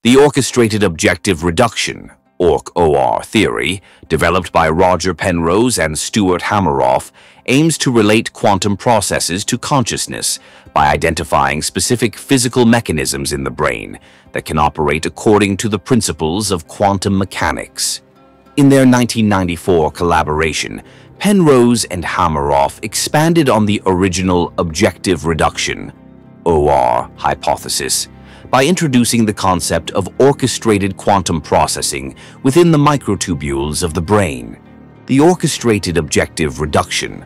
The Orchestrated Objective Reduction, Orch OR theory, developed by Roger Penrose and Stuart Hameroff, aims to relate quantum processes to consciousness by identifying specific physical mechanisms in the brain that can operate according to the principles of quantum mechanics. In their 1994 collaboration, Penrose and Hameroff expanded on the original objective reduction, OR, hypothesis by introducing the concept of orchestrated quantum processing within the microtubules of the brain. The Orchestrated Objective Reduction,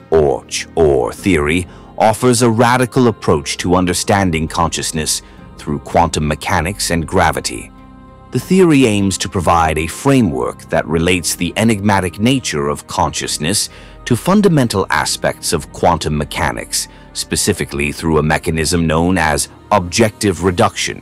Orch OR theory, offers a radical approach to understanding consciousness through quantum mechanics and gravity. The theory aims to provide a framework that relates the enigmatic nature of consciousness to fundamental aspects of quantum mechanics, specifically through a mechanism known as objective reduction,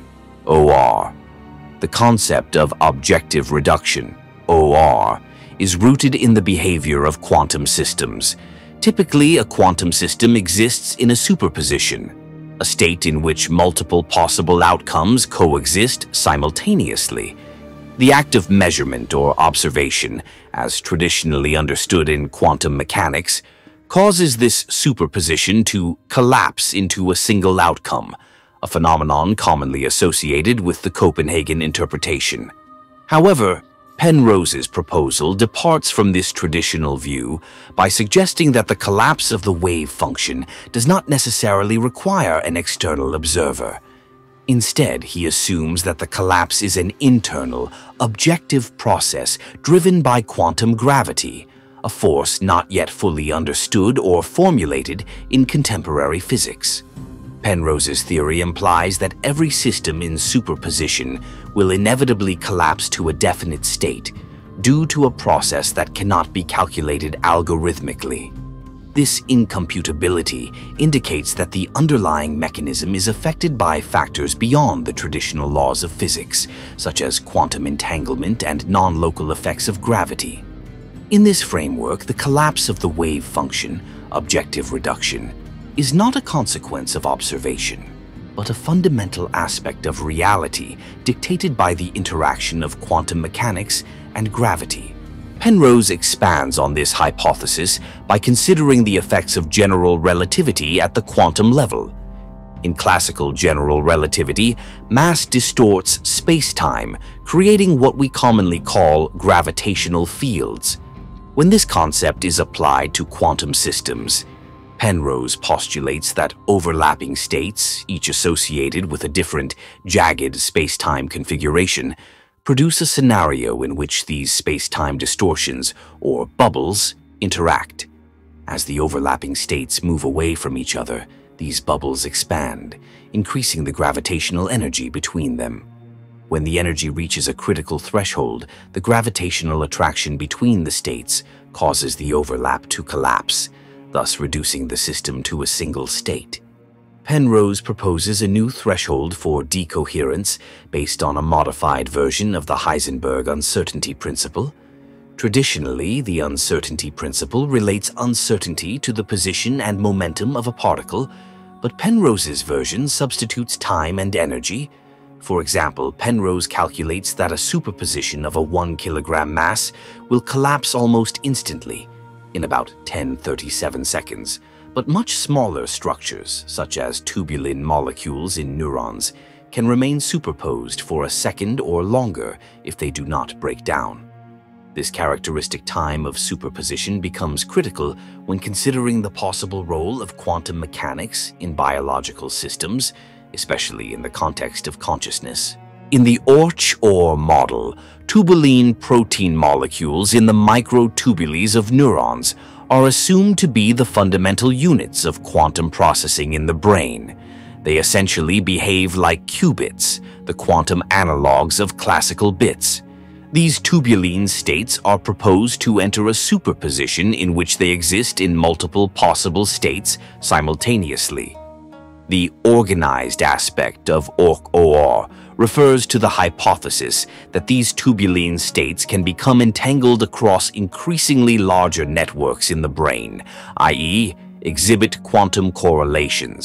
OR. The concept of objective reduction, OR, is rooted in the behavior of quantum systems. Typically, a quantum system exists in a superposition, a state in which multiple possible outcomes coexist simultaneously. The act of measurement or observation, as traditionally understood in quantum mechanics, causes this superposition to collapse into a single outcome, a phenomenon commonly associated with the Copenhagen interpretation. However, Penrose's proposal departs from this traditional view by suggesting that the collapse of the wave function does not necessarily require an external observer. Instead, he assumes that the collapse is an internal, objective process driven by quantum gravity, a force not yet fully understood or formulated in contemporary physics. Penrose's theory implies that every system in superposition will inevitably collapse to a definite state due to a process that cannot be calculated algorithmically. This incomputability indicates that the underlying mechanism is affected by factors beyond the traditional laws of physics, such as quantum entanglement and non-local effects of gravity. In this framework, the collapse of the wave function, objective reduction, is not a consequence of observation, but a fundamental aspect of reality dictated by the interaction of quantum mechanics and gravity. Penrose expands on this hypothesis by considering the effects of general relativity at the quantum level. In classical general relativity, mass distorts space-time, creating what we commonly call gravitational fields. When this concept is applied to quantum systems, Penrose postulates that overlapping states, each associated with a different, jagged space-time configuration, produce a scenario in which these space-time distortions, or bubbles, interact. As the overlapping states move away from each other, these bubbles expand, increasing the gravitational energy between them. When the energy reaches a critical threshold, the gravitational attraction between the states causes the overlap to collapse, thus reducing the system to a single state. Penrose proposes a new threshold for decoherence based on a modified version of the Heisenberg uncertainty principle. Traditionally, the uncertainty principle relates uncertainty to the position and momentum of a particle, but Penrose's version substitutes time and energy. For example, Penrose calculates that a superposition of a 1 kilogram mass will collapse almost instantly, in about 1037 seconds, but much smaller structures, such as tubulin molecules in neurons, can remain superposed for a second or longer if they do not break down. This characteristic time of superposition becomes critical when considering the possible role of quantum mechanics in biological systems, especially in the context of consciousness. In the Orch OR model, tubulin protein molecules in the microtubules of neurons are assumed to be the fundamental units of quantum processing in the brain. They essentially behave like qubits, the quantum analogs of classical bits. These tubulin states are proposed to enter a superposition in which they exist in multiple possible states simultaneously. The organized aspect of Orch OR refers to the hypothesis that these tubulin states can become entangled across increasingly larger networks in the brain, i.e., exhibit quantum correlations.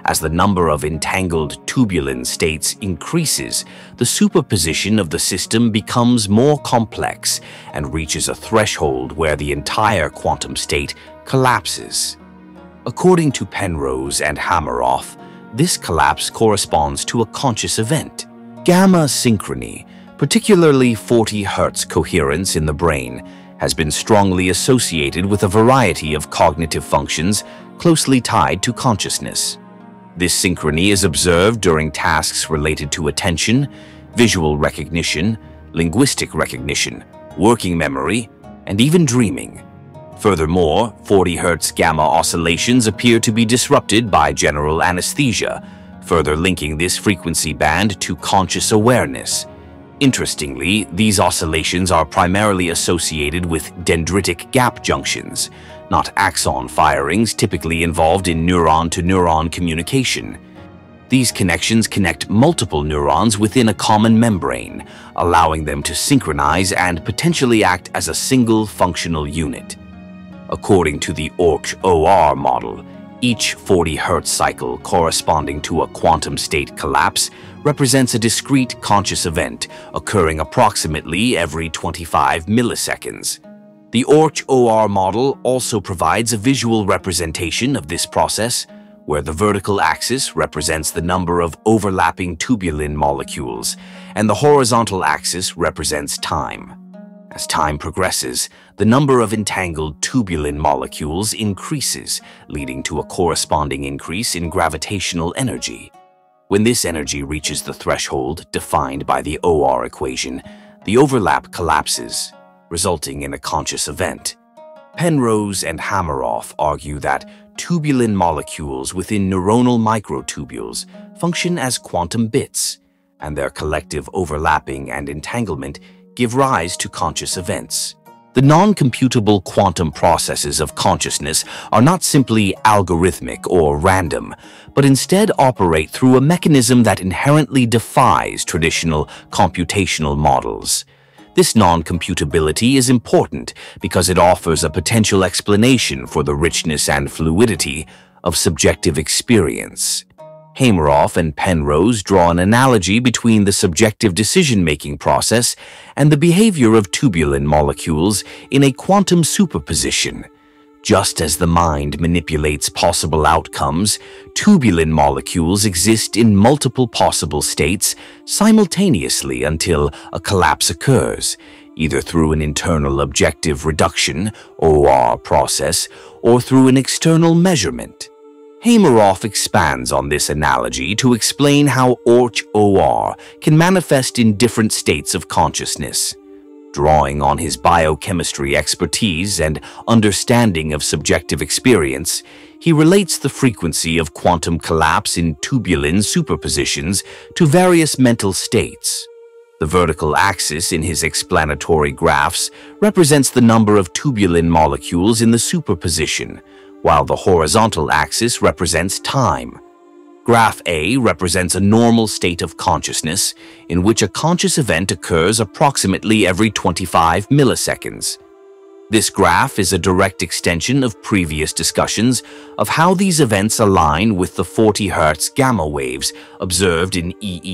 As the number of entangled tubulin states increases, the superposition of the system becomes more complex and reaches a threshold where the entire quantum state collapses. According to Penrose and Hameroff, this collapse corresponds to a conscious event. Gamma synchrony, particularly 40 Hz coherence in the brain, has been strongly associated with a variety of cognitive functions closely tied to consciousness. This synchrony is observed during tasks related to attention, visual recognition, linguistic recognition, working memory, and even dreaming. Furthermore, 40 Hz gamma oscillations appear to be disrupted by general anesthesia, further linking this frequency band to conscious awareness. Interestingly, these oscillations are primarily associated with dendritic gap junctions, not axon firings typically involved in neuron-to-neuron communication. These connections connect multiple neurons within a common membrane, allowing them to synchronize and potentially act as a single functional unit. According to the Orch OR model, each 40 Hz cycle corresponding to a quantum state collapse represents a discrete conscious event occurring approximately every 25 milliseconds. The Orch OR model also provides a visual representation of this process, where the vertical axis represents the number of overlapping tubulin molecules and the horizontal axis represents time. As time progresses, the number of entangled tubulin molecules increases, leading to a corresponding increase in gravitational energy. When this energy reaches the threshold defined by the OR equation, the overlap collapses, resulting in a conscious event. Penrose and Hameroff argue that tubulin molecules within neuronal microtubules function as quantum bits, and their collective overlapping and entanglement give rise to conscious events. The non-computable quantum processes of consciousness are not simply algorithmic or random, but instead operate through a mechanism that inherently defies traditional computational models. This non-computability is important because it offers a potential explanation for the richness and fluidity of subjective experience. Hameroff and Penrose draw an analogy between the subjective decision-making process and the behavior of tubulin molecules in a quantum superposition. Just as the mind manipulates possible outcomes, tubulin molecules exist in multiple possible states simultaneously until a collapse occurs, either through an internal objective reduction (OR) process or through an external measurement. Hameroff expands on this analogy to explain how Orch OR can manifest in different states of consciousness. Drawing on his biochemistry expertise and understanding of subjective experience, he relates the frequency of quantum collapse in tubulin superpositions to various mental states. The vertical axis in his explanatory graphs represents the number of tubulin molecules in the superposition, while the horizontal axis represents time. Graph A represents a normal state of consciousness in which a conscious event occurs approximately every 25 milliseconds. This graph is a direct extension of previous discussions of how these events align with the 40 Hz gamma waves observed in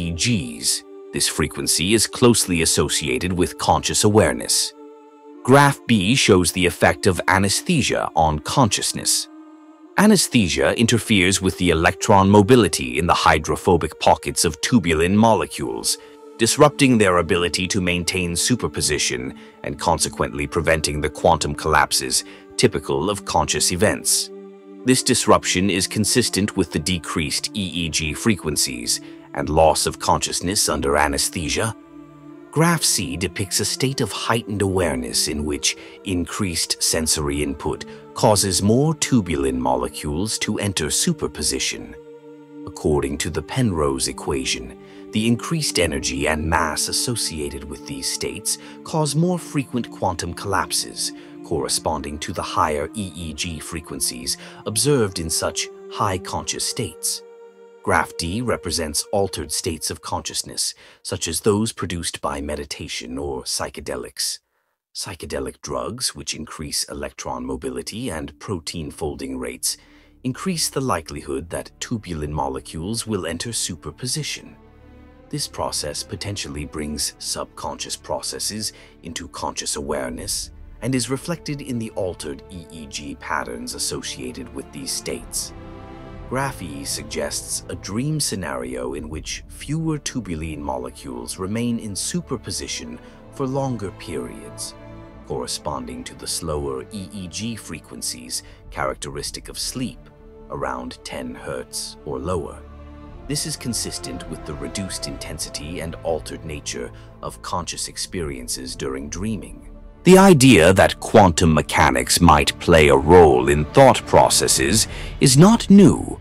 EEGs. This frequency is closely associated with conscious awareness. Graph B shows the effect of anesthesia on consciousness. Anesthesia interferes with the electron mobility in the hydrophobic pockets of tubulin molecules, disrupting their ability to maintain superposition and consequently preventing the quantum collapses typical of conscious events. This disruption is consistent with the decreased EEG frequencies and loss of consciousness under anesthesia. Graph C depicts a state of heightened awareness in which increased sensory input causes more tubulin molecules to enter superposition. According to the Penrose equation, the increased energy and mass associated with these states cause more frequent quantum collapses, corresponding to the higher EEG frequencies observed in such high conscious states. Graph D represents altered states of consciousness, such as those produced by meditation or psychedelics. Psychedelic drugs, which increase electron mobility and protein folding rates, increase the likelihood that tubulin molecules will enter superposition. This process potentially brings subconscious processes into conscious awareness and is reflected in the altered EEG patterns associated with these states. Graph-E suggests a dream scenario in which fewer tubulin molecules remain in superposition for longer periods, corresponding to the slower EEG frequencies characteristic of sleep, around 10 Hz or lower. This is consistent with the reduced intensity and altered nature of conscious experiences during dreaming. The idea that quantum mechanics might play a role in thought processes is not new.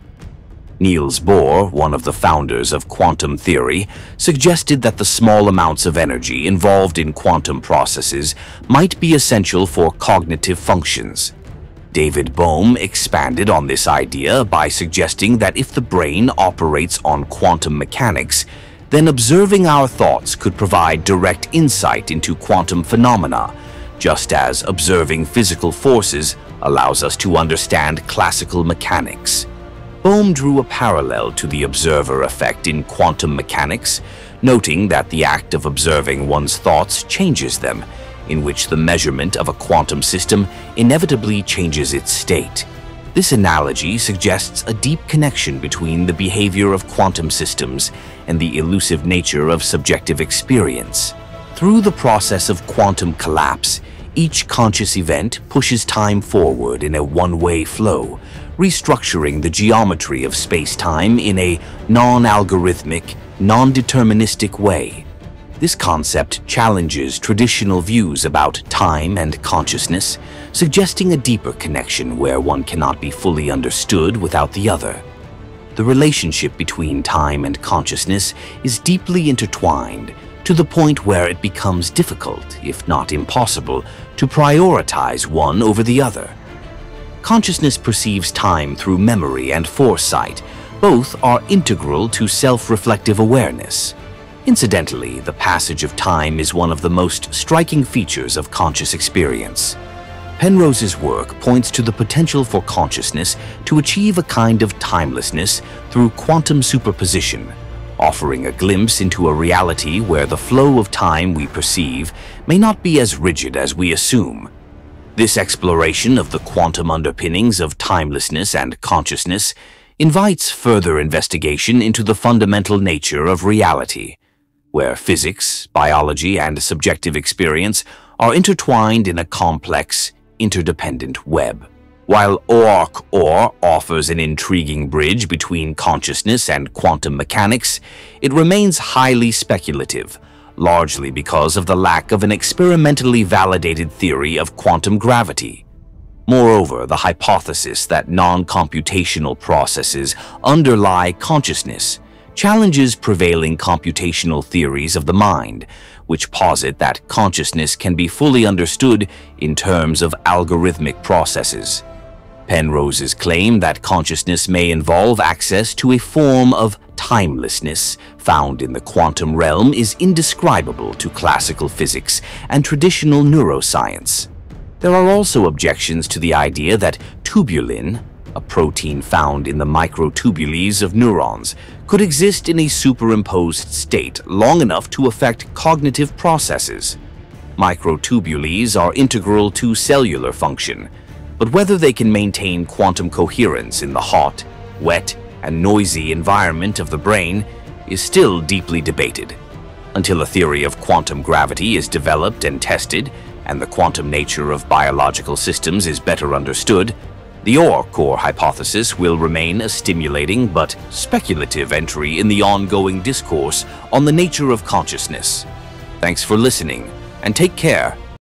Niels Bohr, one of the founders of quantum theory, suggested that the small amounts of energy involved in quantum processes might be essential for cognitive functions. David Bohm expanded on this idea by suggesting that if the brain operates on quantum mechanics, then observing our thoughts could provide direct insight into quantum phenomena, just as observing physical forces allows us to understand classical mechanics. Bohm drew a parallel to the observer effect in quantum mechanics, noting that the act of observing one's thoughts changes them, in which the measurement of a quantum system inevitably changes its state. This analogy suggests a deep connection between the behavior of quantum systems and the elusive nature of subjective experience. Through the process of quantum collapse, each conscious event pushes time forward in a one-way flow, restructuring the geometry of space-time in a non-algorithmic, non-deterministic way. This concept challenges traditional views about time and consciousness, suggesting a deeper connection where one cannot be fully understood without the other. The relationship between time and consciousness is deeply intertwined, to the point where it becomes difficult, if not impossible, to prioritize one over the other. Consciousness perceives time through memory and foresight. Both are integral to self-reflective awareness. Incidentally, the passage of time is one of the most striking features of conscious experience. Penrose's work points to the potential for consciousness to achieve a kind of timelessness through quantum superposition, offering a glimpse into a reality where the flow of time we perceive may not be as rigid as we assume. This exploration of the quantum underpinnings of timelessness and consciousness invites further investigation into the fundamental nature of reality, where physics, biology, and subjective experience are intertwined in a complex, interdependent web. While Orch OR offers an intriguing bridge between consciousness and quantum mechanics, it remains highly speculative, largely because of the lack of an experimentally validated theory of quantum gravity. Moreover, the hypothesis that non-computational processes underlie consciousness challenges prevailing computational theories of the mind, which posit that consciousness can be fully understood in terms of algorithmic processes. Penrose's claim that consciousness may involve access to a form of timelessness found in the quantum realm is indescribable to classical physics and traditional neuroscience. There are also objections to the idea that tubulin, a protein found in the microtubules of neurons, could exist in a superimposed state long enough to affect cognitive processes. Microtubules are integral to cellular function, but whether they can maintain quantum coherence in the hot, wet, and noisy environment of the brain is still deeply debated. Until a theory of quantum gravity is developed and tested, and the quantum nature of biological systems is better understood, the Orch OR hypothesis will remain a stimulating but speculative entry in the ongoing discourse on the nature of consciousness. Thanks for listening, and take care.